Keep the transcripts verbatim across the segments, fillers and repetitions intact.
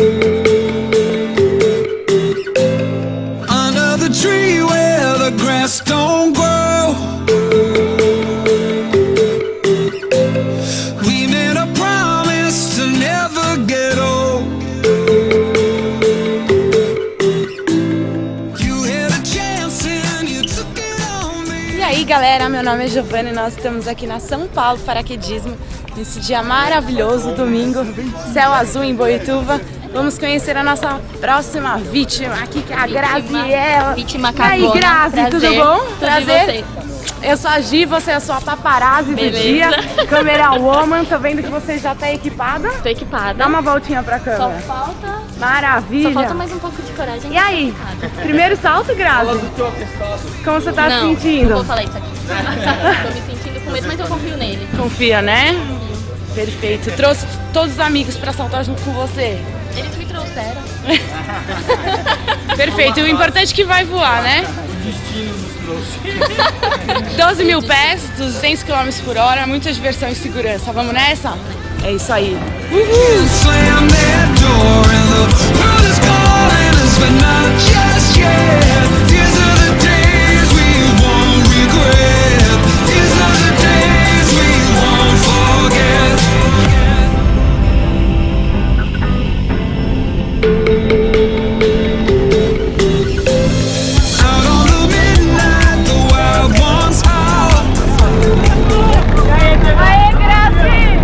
Under the tree where the grass don't grow, we made a promise to never get old. You had a chance and you took it on me. E aí galera, meu nome é Giovana e nós estamos aqui na São Paulo Paraquedismo, nesse dia maravilhoso, domingo, céu azul em Boituva. Vamos conhecer a nossa próxima vítima aqui, que é a Graziella. Vítima E aí, cagona. Grazi, Prazer. tudo bom? Tudo Prazer. Prazer. Eu sou a Gi, você é a sua paparazzi Beleza. do dia, câmera woman. Tô vendo que você já tá equipada. Tô equipada. Dá uma voltinha pra câmera. Só falta... Maravilha. Só falta mais um pouco de coragem. E aí, primeiro salto, Grazi? Como você tá se Não, sentindo? não vou falar isso aqui. Tô me sentindo com medo, mas eu confio nele. Confia, né? Perfeito. Trouxe todos os amigos pra saltar junto com você? Eles me trouxeram. Perfeito. O importante é que vai voar, né? O destino nos trouxe. doze mil pés, duzentos quilômetros por hora, muita diversão e segurança. Vamos nessa? É isso aí. Uhul. Slam that door and the world is calling us, but not just yet. These are the days we won't regret. These are the days we won't forget. Out on the midnight, the wild ones howl. Aê, Grazi!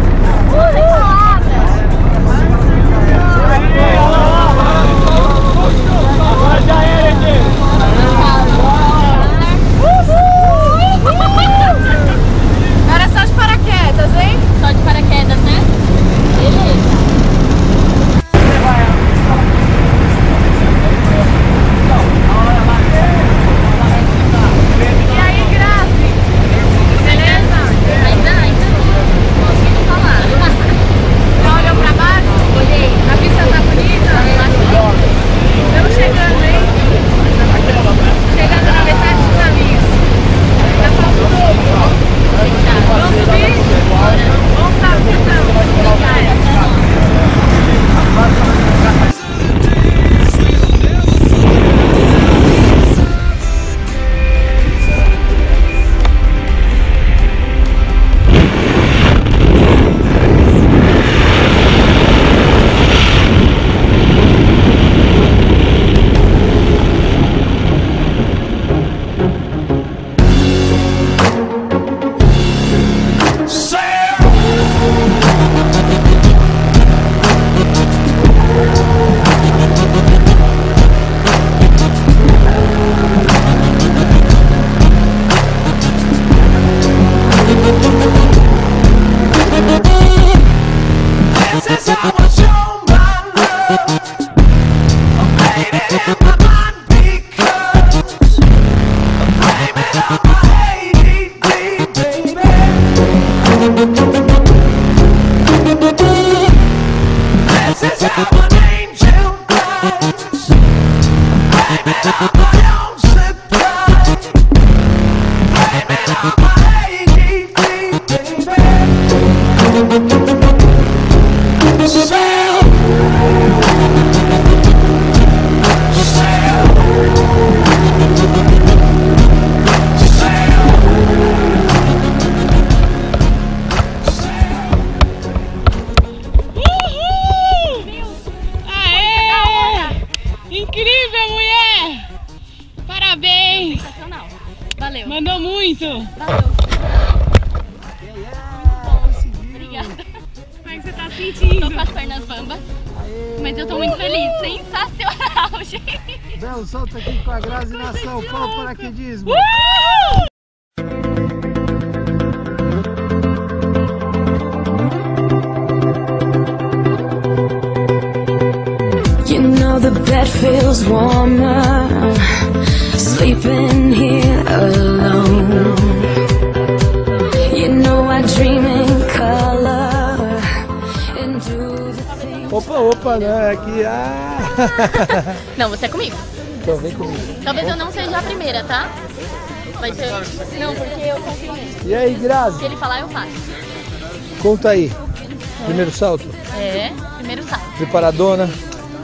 Agora só de paraquedas, hein? Só de paraquedas, né? Beleza. E aí, Grazi? Beleza? Ainda, ainda não consigo falar. Já olhou pra baixo? Olhei. A vista tá bonita? Estamos chegando, hein? Chegando na metade do caminho. Já falta um pouco. Vamos subir? Vamos saber então. This is how I show my love. I'm made it in my mind because I'm blaming on my A D D, baby. This is how an angel cries. I'm blaming on my own supply. Blaming on my A D D, baby. Sail, sail, sail. Uhul! Aê! Incrível, mulher! Parabéns! Sensacional. Valeu. Mandou muito! Valeu. Obrigada. Como é que você tá sentindo? Tô com as pernas bambas, mas eu tô muito feliz. Sensacional, gente. Belo salto aqui com a Grazi na São Paulo Paraquedismo. Uhul! You know the bed feels warmer, sleeping here alone. You know I dream in color and do the things. Opa, opa, né? Aqui, ah! Não, você é comigo. Então vem comigo. Talvez eu não seja a primeira, tá? Vai ser... Não, porque eu confio nele. E aí, Grazi? Se ele falar, eu faço. Conta aí. Primeiro salto. É, primeiro salto. Preparadona?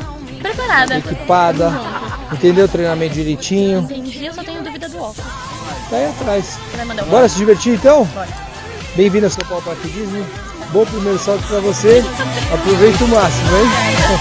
preparada. equipada, entendeu? Treinamento direitinho. Entendi, eu só tenho dúvida do óculos. Tá aí atrás. Você vai mandar o Bora se divertir então? Bem-vindo ao São Paulo Paraquedismo. Bom primeiro salto pra você. Aproveita o máximo, hein?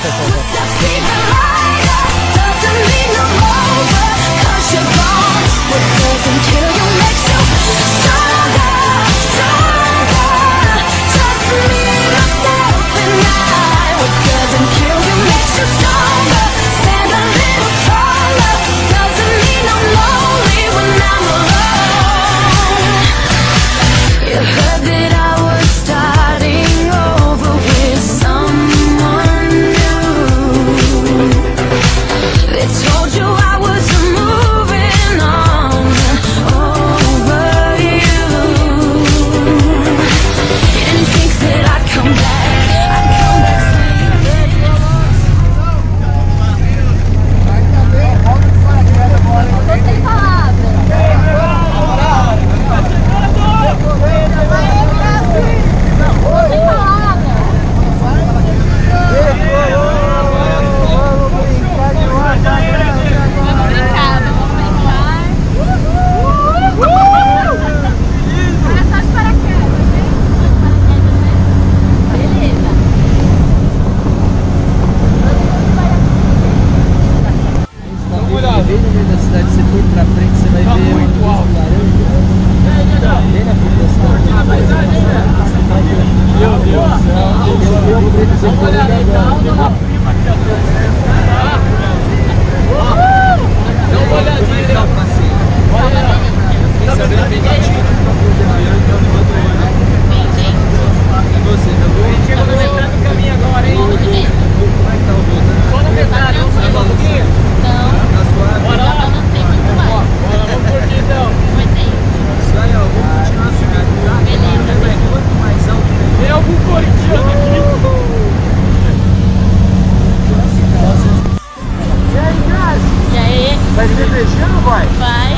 Vai me beijando ou vai? Vai.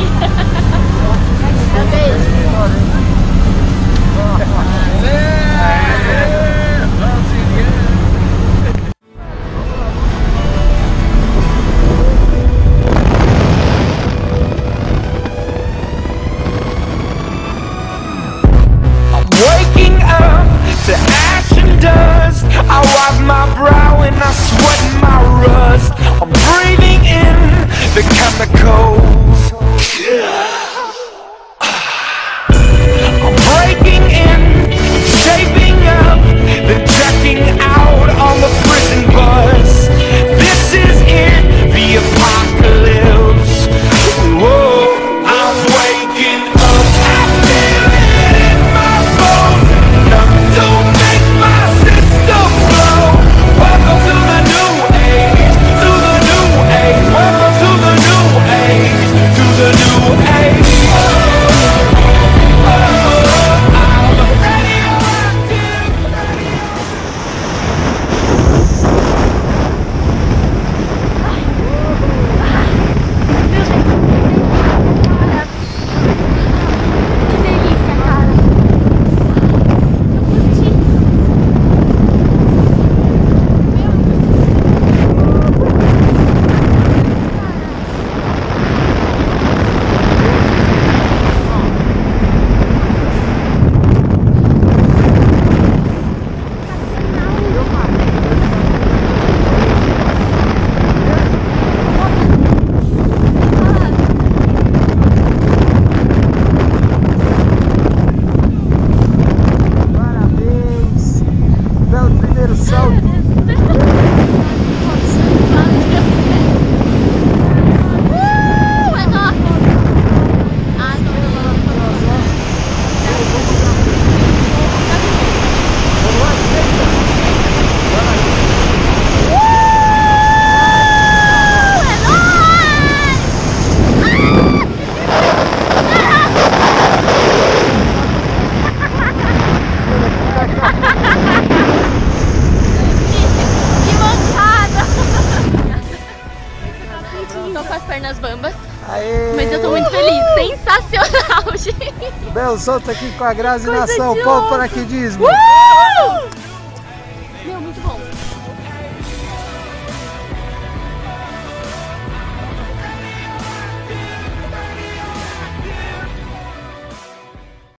Waking up to ash and dust, I wipe my brow and I sweat my rust. I'm breathing in the chemicals. I'm breaking in, shaping up, then checking out on the prison bus. This is it, the apocalypse. Whoa, I'm waking up, I feel it in my bones. Enough to make my system blow. Welcome to the new age, to the new age. Welcome to the new age, to the new age. Oh, I'm radioactive. Que delícia, cara. Eu curti. Parabéns pelo primeiro salto. Uh, é nosso. Ah, que mancada. Tô com as pernas bambas, Aê! mas eu tô muito feliz. Sensacional, gente. Belo salto aqui com a Grazi na Coisa São de Paulo louco. Paraquedismo. Uh! Meu, muito bom.